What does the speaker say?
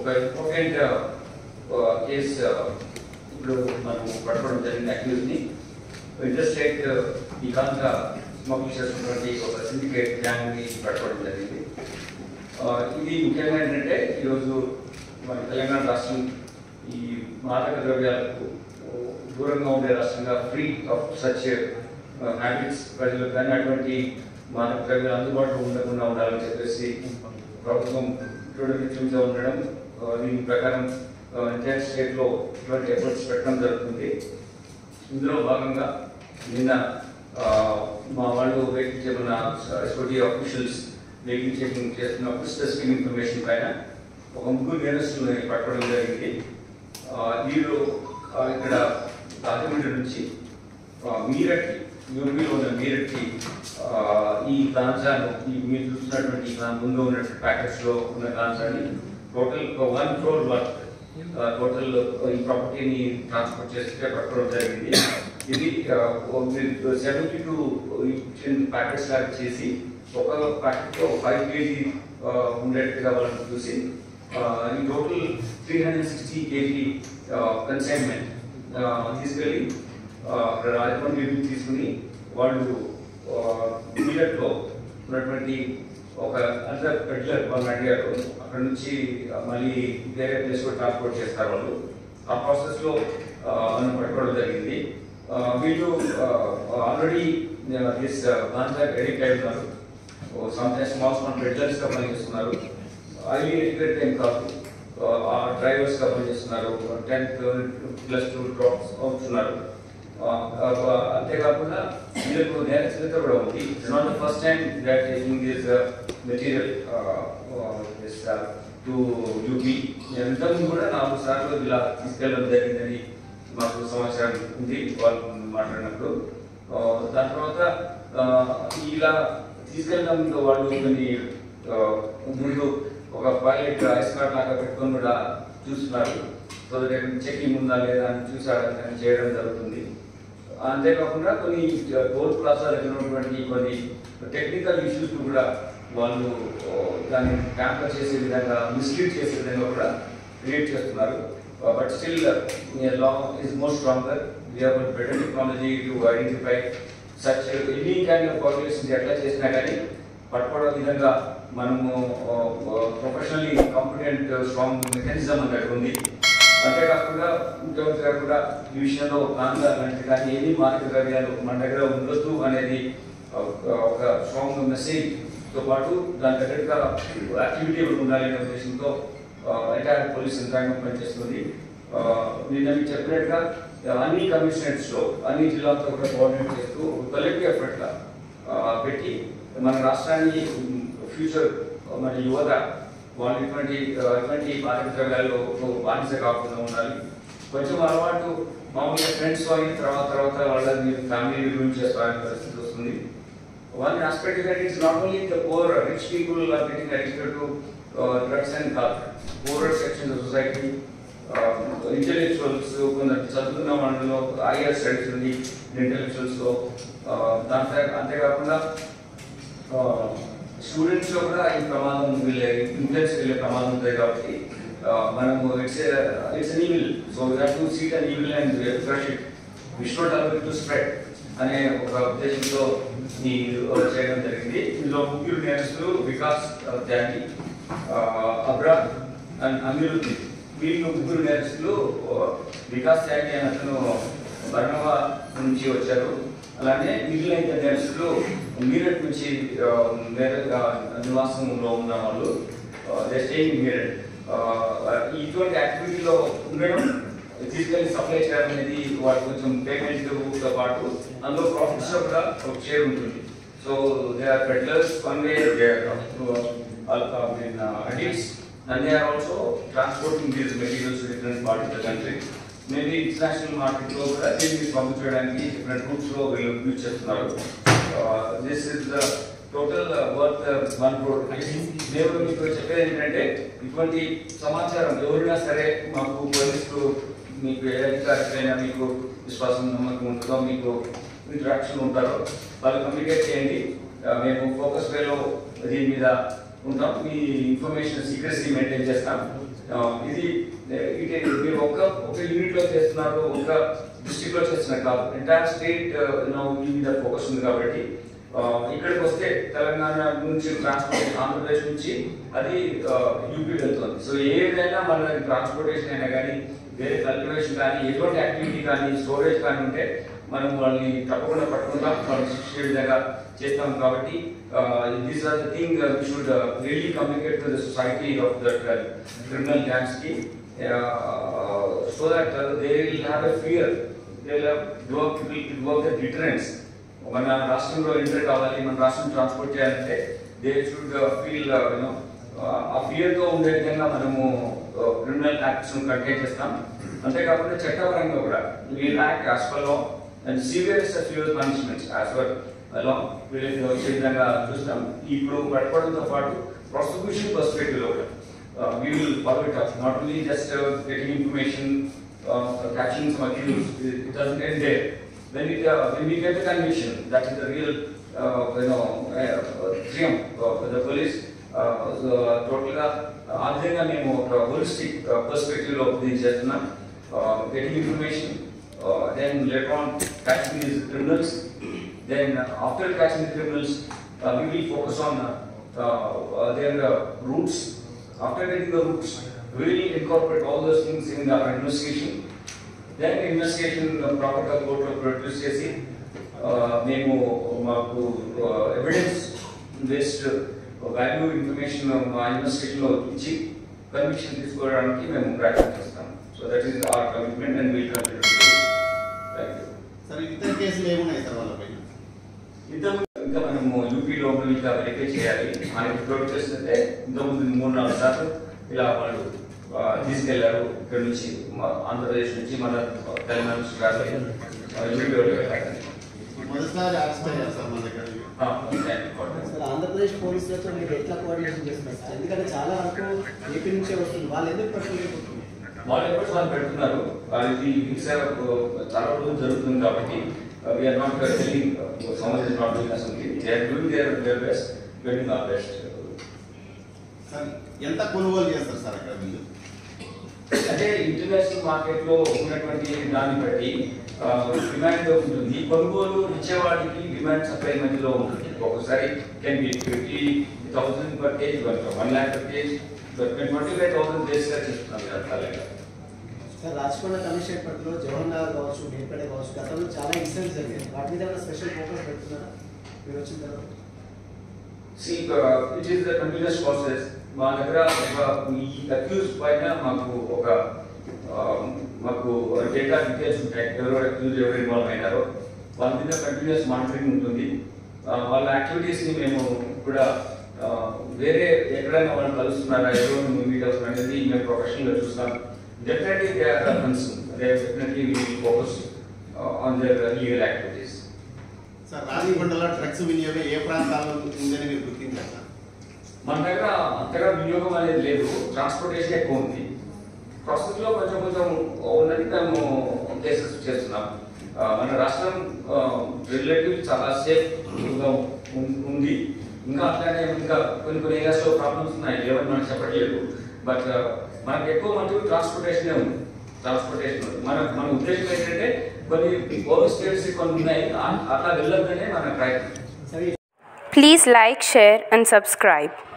ఒక important case ఇప్పుడు మనం పట్టుకోవడం జరిగింది. అక్యూజ్ని ఇంటర్స్టేట్ ఈ కాంత స్మగ్లింగ్ చేస్తున్నటువంటి ఒక సిండికేట్ గ్యాంగ్ని పట్టుకోవడం జరిగింది. ఇది ముఖ్యంగా ఏంటంటే ఈరోజు మన తెలంగాణ రాష్ట్రం ఈ మాదక ద్రవ్యాలకు దూరంగా ఉండే రాష్ట్రంగా ఫ్రీ ఆఫ్ సచ్ హ్యాబిట్స్ ప్రజలకు కానీ అటువంటి మాదక ద్రవ్యాలు అందుబాటులో ఉండకుండా ఉండాలని చెప్పేసి ప్రభుత్వం చూస్తూ ఉండడం, దీని ప్రకారం ఎంటైర్ స్టేట్లో ఇటువంటి ఎఫర్ట్స్ పెట్టడం జరుగుతుంది. ఇందులో భాగంగా నిన్న మా వాళ్ళు వెహికల్ చేయమన్న ఎస్ఓటీ ఆఫీషియల్స్ వెహికల్ చెకింగ్ చేస్తున్నప్పుడు స్పెసిఫిక్ ఇన్ఫర్మేషన్ పైన ఒక 3 నేరస్తులను పట్టుకోవడం జరిగింది. వీళ్ళు ఇక్కడ రాజమండ్రి నుంచి మీరట్కి యూపీలో ఉన్న మీరట్కి ఈ గాంజాను మీరు చూస్తున్నటువంటి ముందు ఉన్నటువంటి ప్యాకెట్స్లో ఉన్న గాంజాని టోటల్ 1 crore వర్త్ టోటల్ ఈ ప్రాపర్టీని ట్రాన్స్పోర్ట్ చేస్తే పట్టుకోవడం జరిగింది. ఇది 72 ప్యాకెట్స్ లాగా చేసి ఒక ప్యాకెట్లో 5 kg ఉండేట్టుగా వాళ్ళని చూసి ఈ టోటల్ 360 kg కన్సైన్మెంట్ తీసుకెళ్ళి రాజమండ్రి తీసుకుని వాళ్ళు మీరట్లో ఉన్నటువంటి ఒక అదర్ పెడ్లర్ వాళ్ళని అడిగారు. అక్కడ నుంచి మళ్ళీ వేరే ప్లేస్ కూడా ట్రాన్స్పోర్ట్ చేస్తారు వాళ్ళు. ఆ ప్రాసెస్లో మనం పట్టుకోవడం జరిగింది. వీళ్ళు ఆల్రెడీ దిస్ గాంజా ఎడిక్ట్ అయి ఉన్నారు. స్మాల్ పెడ్లర్స్గా పనిచేస్తున్నారు. హైలీ ఎడ్యుకేటెడ్ ఏం కాదు, డ్రైవర్స్గా పనిచేస్తున్నారు. 10th+2 డ్రాప్స్ అవుతున్నారు. అంతేకాకుండా వీళ్ళకు నేర చరిత్ర కూడా ఉంది. It's not the first time that using this material to UP. ఇంతకుముందు కూడా 4 సార్లు ఇలా తీసుకెళ్ళడం జరిగిందని మాకు సమాచారం ఉంది వాళ్ళు మాట్లాడినప్పుడు. దాని తర్వాత ఇలా తీసుకెళ్ళడంలో వాళ్ళు కొన్ని ముందు ఒక పైలట్ ఐస్ కార్డ్ లాగా పెట్టుకొని కూడా చూస్తున్నారు. సో చెకింగ్ ఉందా లేదా అని చూసాడని చేయడం జరుగుతుంది. అంతేకాకుండా కొన్ని టోల్ ప్లాజా దగ్గర ఉన్నటువంటి కొన్ని టెక్నికల్ ఇష్యూస్ కూడా వాళ్ళు దాన్ని ట్యాంపర్ చేసే విధంగా, మిస్లీడ్ చేసే విధంగా కూడా క్రియేట్ చేస్తున్నారు. But still law is more stronger. We have better technology to identify such any kind of population ఎట్లా చేసినా కానీ పట్టుకోవడం విధంగా మనము ప్రొఫెషనల్లీ కాంపిటెంట్ స్ట్రాంగ్ మెకానిజం అన్నట్టు ఉంది. అంతేకాకుండా ముఖ్యమంత్రి గారు కూడా ఈ విషయంలో గాంజా లాంటి కానీ ఏది మాదక ద్రవ్యాలు మన దగ్గర ఉండొద్దు అనేది ఒక స్ట్రాంగ్ మెసేజ్తో పాటు దాని దగ్గరగా యాక్టివిటీ ఉండాలి అనే ఉద్దేశంతో ఎంటైర్ పోలీస్ యంత్రాంగం పనిచేస్తుంది. నిన్న మీకు చెప్పినట్టుగా అన్ని కమిషనరేట్స్లో అన్ని జిల్లాలతో కూడా కోఆర్డినేట్ చేస్తూ కలెక్టివ్ ఎఫర్ట్గా పెట్టి మన రాష్ట్రాన్ని ఫ్యూచర్ మన యువత వాళ్ళు ఇటువంటి మాదక ద్రవ్యాలు బానిస కాకుండా ఉండాలి. కొంచెం అలవాటు మామూలుగా ఫ్రెండ్స్ అయిన తర్వాత వాళ్ళని ఫ్యామిలీ గురించి చేస్తారనే పరిస్థితి వస్తుంది. One aspect that is not only the poor rich people are getting addicted to drugs and call poorer section of society, intellectuals, కొందరు చదువుతున్న వాళ్ళలో హైయర్ స్టడీస్ ఉంది ఇంటెలెక్చువల్స్లో. అంతేకాకుండా స్టూడెంట్స్లో కూడా ఈ ప్రమాదం ఇన్ఫ్లుయెన్స్ వెళ్ళే ప్రమాదం ఉంటుంది. కాబట్టి మనము it's an evil, so we have to see an evil and crush it, we should not allow it to spread అనే ఒక ఉద్దేశంతో ఈ చేయడం జరిగింది. ఇందులో ముఖ్యులు నేరస్తులు వికాస్ త్యాగి, అబ్రార్ అండ్ అమీరుద్దీన్. వీళ్ళు 3 నేరస్తులు. వికాస్ త్యాగి అనే అతను బర్నవా నుంచి వచ్చారు. అలానే మిగిలిన నేరస్తులు మీరట్ నుంచి నివాసంలో ఉన్న వాళ్ళు స్టేయింగ్ మీరట్. ఇటువంటి యాక్టివిటీలో ఉండడం, తీసుకెళ్ళి సప్లై చేయడం అనేది వాటి కొంచెం పేమెంట్తో పాటు అందులో ప్రాఫిట్స్లో కూడా ఒక షేర్ ఉంటుంది. So they are peddlers one way, they are addicts and they are also transporting these materials different part of the country. Maybe international మార్కెట్లో కూడా దీన్ని పంపించడానికి డిఫరెంట్ రూట్స్లో వీళ్ళు యూజ్ చేస్తున్నారు. This is the total worth 1 crore. నేను మీకు చెప్పేది ఏంటంటే ఇటువంటి సమాచారం ఎవరైనా సరే మాకు పోలీసులు మీకు ఏ అధికారులైనా మీకు విశ్వాసం నమ్మకం ఉంటుందో, మీకు ఇంటరాక్షన్ ఉంటారో వాళ్ళు కమ్యూనికేట్ చేయండి. మేము ఫోకస్ వేలో దీని మీద ఉంటాం. మీ ఇన్ఫర్మేషన్ సీక్రెసీ మెయింటైన్ చేస్తాం. ఇది మీరు ఒక యూనిట్లో చేస్తున్నారు, ఒక డిస్ట్రిక్ట్లో చేస్తున్నారు కాదు, ఎంటైర్ స్టేట్ మీద ఫోకస్ ఉంది. కాబట్టి ఇక్కడికి వస్తే తెలంగాణ నుంచి ట్రాన్స్పోర్టేషన్, ఆంధ్రప్రదేశ్ నుంచి అది యూపీ వెళ్తుంది. సో ఏదైనా మన ట్రాన్స్పోర్టేషన్ అయినా కానీ, వేరే కల్టివేషన్ కానీ, ఎటువంటి యాక్టివిటీ కానీ, స్టోరేజ్ కానీ ఉంటే మనం వాళ్ళని తప్పకుండా పట్టుకుంటాం, మనం శిక్షే విధంగా చేస్తాం. కాబట్టి these are the thing we should really communicate to the society of that criminal gangs కి, so that they will have a fear, they will work the deterrence. మన రాష్ట్రంలో ఎంటర్ కావాలి, మన రాష్ట్రం ట్రాన్స్పోర్ట్ చేయాలంటే దే షుడ్ ఫీల్ ఆ ఫియర్తో ఉండే విధంగా మనము క్రిమినల్ యాక్ట్స్ కంటైన్ చేస్తాం. అంతేకాకుండా చట్టపరంగా కూడా we'll act as per law and serious fewer punishments as per law వీళ్ళకి వచ్చే విధంగా చూస్తాం. ఇప్పుడు పట్టుకోవడంతో పాటు ప్రాసిక్యూషన్ పర్స్పెక్టివ్ లో కూడా we will follow it up, not only just getting information, catching some accused. It doesn't end there. When we get the conviction, that is the real triumph for the police. Total గా ఆ విధంగా మేము ఒక holistic perspective లో చేస్తున్నాం. Getting information, then later on catching these criminals, then after catching the criminals we will focus on their roots. After getting the roots, we will incorporate all those things in our investigation. Then investigation proper court లో produce చేసి మేము మాకు evidence based value information మా investigation లో ఇచ్చి conviction తీసుకోవడానికి మేము ప్రయత్నం చేస్తాం. So that is our commitment and will continue to do. Thank you sir. ఇతర కేసులు ఏమున్నాయి సార్ వాళ్ళపై? ఇంకా మనము యూపీలో ఇంకా వెరిఫై చేయాలి. మనకి ప్రొడ్యూస్ చేస్తుంటే ఇంతకుముందు 3-4 సార్లు ఇలా వాళ్ళు తీసుకెళ్లారు. ఇక్కడ నుంచి ఆంధ్రప్రదేశ్ నుంచి మన తెలంగాణ నుంచి ఆంధ్రప్రదేశ్ పోలీసులతో మీరు ఎట్లా కోఆర్డినేషన్ చేస్తున్నారు? ఎందుకంటే చాలా వరకు ఏపీ నుంచే వస్తుంది, వాళ్ళు ఎందుకు పట్టుకోలేకపోతున్నారు? వాళ్ళ ఎఫర్ట్స్ వాళ్ళు పెడుతున్నారు. ఇది చాలా రోజులు జరుగుతుంది కాబట్టి we are not telling summer is not doing something. They are doing their best, doing our best. ఎంత కొనుగోలు చేస్తారు సార్ అక్కడ మీరు? అంటే ఇంటర్నేషనల్ మార్కెట్ లో ఉన్నటువంటి దాన్ని బట్టి డిమాండ్ ఉంటుంది. కొనుగోలు ఇచ్చేవాడికి డిమాండ్ సప్లై మధ్యలో ఉంటుంది. ఒకసారి can be 50,000 per kg, 1 lakh per kg, 25,000 బేస్గా చేస్తున్నాం కదా. సార్, రాచకొండ కమిషనరేట్ పరిధిలో జవహర్ నగర్ కావచ్చు, నేర్పేట కావచ్చు, గతంలో చాలా ఇన్సిడెంట్స్ జరిగాయి. వాటి మీద ఏమైనా స్పెషల్ ఫోకస్ పెడుతున్నారా మీరు వచ్చిన తర్వాత? See, it is a continuous process. మా దగ్గర ఈ అక్యూజ్ పైన మాకు డేటా డీటెయిల్స్ ఉంటాయి. ఎవరెవరు అక్యూజ్, ఎవరు ఇన్వాల్వ్ అయినారో వాళ్ళ మీద కంటిన్యూస్ మానిటరింగ్ ఉంటుంది. వాళ్ళ యాక్టివిటీస్ని మేము కూడా వేరే ఎక్కడైనా వాళ్ళు కలుస్తున్నారా, ఎవరు మీట్ అవుతున్నారు అనేది మేము ప్రొఫెషనల్గా చూస్తాం. Definitely they are concern. They definitely will focus on their legal activities. Sir, రాచకొండలో డ్రగ్స్ వినియోగం ఏ ప్రాంతాల్లో ఉందని మీరు గుర్తించారు? మన దగ్గర అంతగా వినియోగం అనేది లేదు, ట్రాన్స్పోర్టేషన్ ఎక్కువ ఉంది. ప్రస్తుతంలో కొంచెం ఉన్నది మేము కేసెస్ చేస్తున్నాం. మన రాష్ట్రం రిలేటివ్ చాలా సేఫ్గా ఉంది. ఇంకా అట్లానే ఇంకా కొన్ని ఏరియాస్లో ప్రాబ్లమ్స్ ఉన్నాయి, లేవని మనం చెప్పట్లేదు. బట్ మనకు ఎక్కువ మటుకు ట్రాన్స్పోర్టేషనే ఉంది. మన ఉద్దేశం ఏంటంటే కొన్ని ఓవర్ స్టేట్స్ కొన్ని ఉన్నాయి, అట్లా వెళ్ళొద్దనే మన ప్రయత్నం. Please like, share and subscribe.